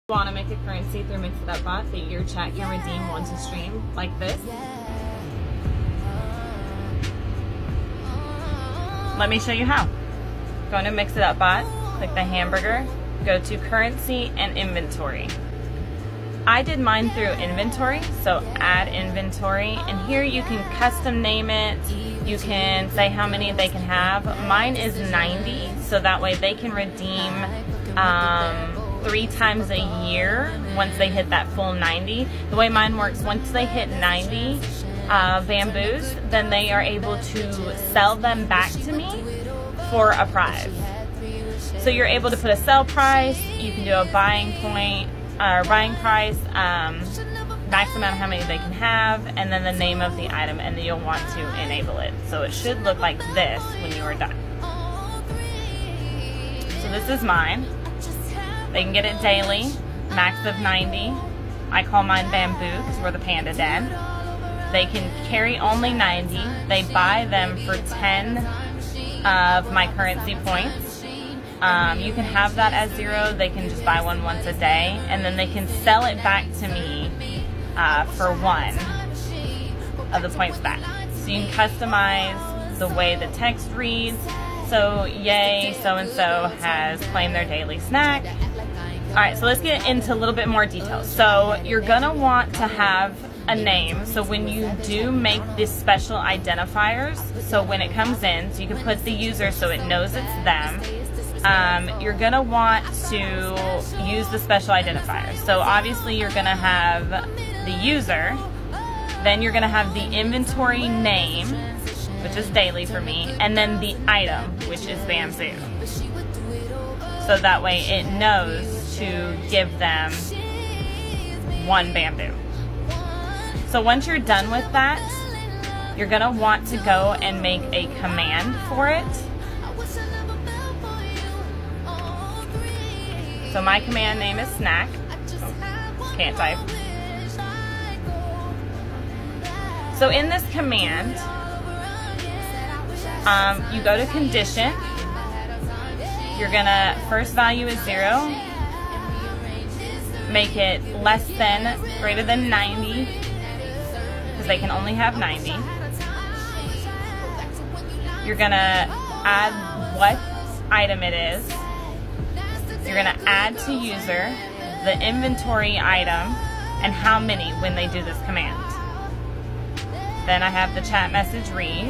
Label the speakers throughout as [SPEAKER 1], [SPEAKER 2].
[SPEAKER 1] Want to make a currency through mixitup bot that your chat can redeem once a stream, like this? Let me show you how. Go into mixitup bot, click the hamburger, go to currency and inventory. I did mine through inventory, so add inventory, and here you can custom name it. You can say how many they can have. Mine is 90, so that way they can redeem 3 times a year once they hit that full 90. The way mine works, once they hit 90 bamboos, then they are able to sell them back to me for a prize. So you're able to put a sell price, you can do a buying point, or buying price, max amount of how many they can have, and then the name of the item, and then you'll want to enable it. So it should look like this when you are done. So this is mine. They can get it daily, max of 90. I call mine bamboo because we're the panda den. They can carry only 90. They buy them for 10 of my currency points. You can have that as 0. They can just buy one once a day, and then they can sell it back to me for 1 of the points back. So you can customize the way the text reads. So, yay, so-and-so has claimed their daily snack. Alright, so let's get into a little bit more detail. So, you're going to want to have a name. So when you do make these special identifiers, so when it comes in, so you can put the user so it knows it's them. You're going to want to use the special identifier. So obviously you're going to have the user, then you're going to have the inventory name, which is daily for me, and then the item, which is bamboo. So that way it knows to give them 1 bamboo. So once you're done with that, you're going to want to go and make a command for it. So my command name is snack. Can't type. So in this command, you go to condition. You're gonna, first value is 0. Make it less than, greater than 90, because they can only have 90. You're gonna add what item it is. You're gonna add to user the inventory item and how many when they do this command. Then I have the chat message read.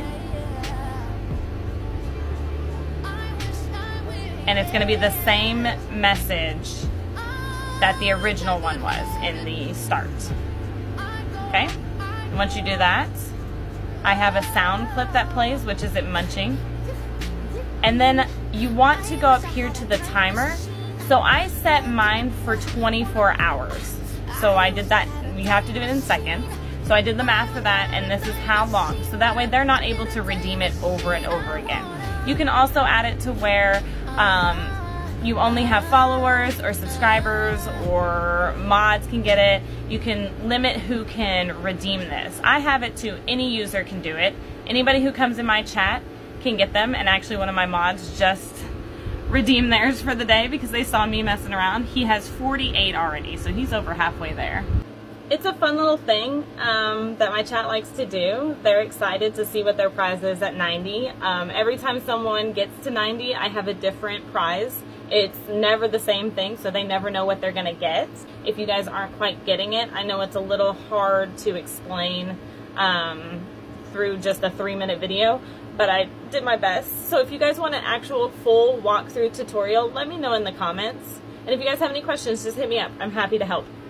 [SPEAKER 1] And it's going to be the same message that the original one was in the start. Okay? And once you do that, I have a sound clip that plays, which is it munching. And then you want to go up here to the timer. So I set mine for 24 hours. So I did that. You have to do it in seconds. So I did the math for that, and this is how long. So that way they're not able to redeem it over and over again. You can also add it to where you only have followers or subscribers or mods can get it. You can limit who can redeem this. I have it to any user can do it. Anybody who comes in my chat can get them, and actually one of my mods just redeemed theirs for the day because they saw me messing around. He has 48 already, so he's over halfway there. It's a fun little thing that my chat likes to do. They're excited to see what their prize is at 90. Every time someone gets to 90, I have a different prize. It's never the same thing, so they never know what they're gonna get. If you guys aren't quite getting it, I know it's a little hard to explain through just a 3-minute video, but I did my best. So if you guys want an actual full walkthrough tutorial, let me know in the comments. And if you guys have any questions, just hit me up. I'm happy to help.